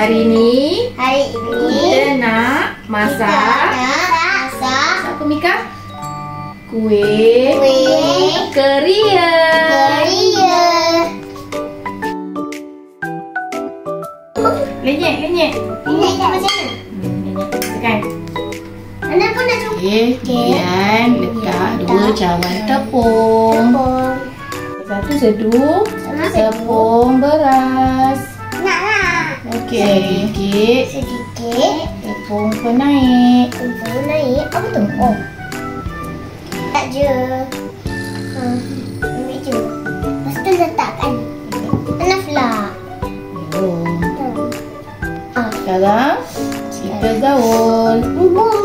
Hari ini kita nak masak apa Mika? Kuih keria. Lenyek macam mana? Tekan. Anak pun dah cukup. Kemudian letak 2 cawan tepung. Satu seduh tepung beras. Okey, sedikit tepung penaik. Apa tu? Oh. Tak je. Ambil je. Lepas tu letakkan. Nafla. Sekarang kita gaul.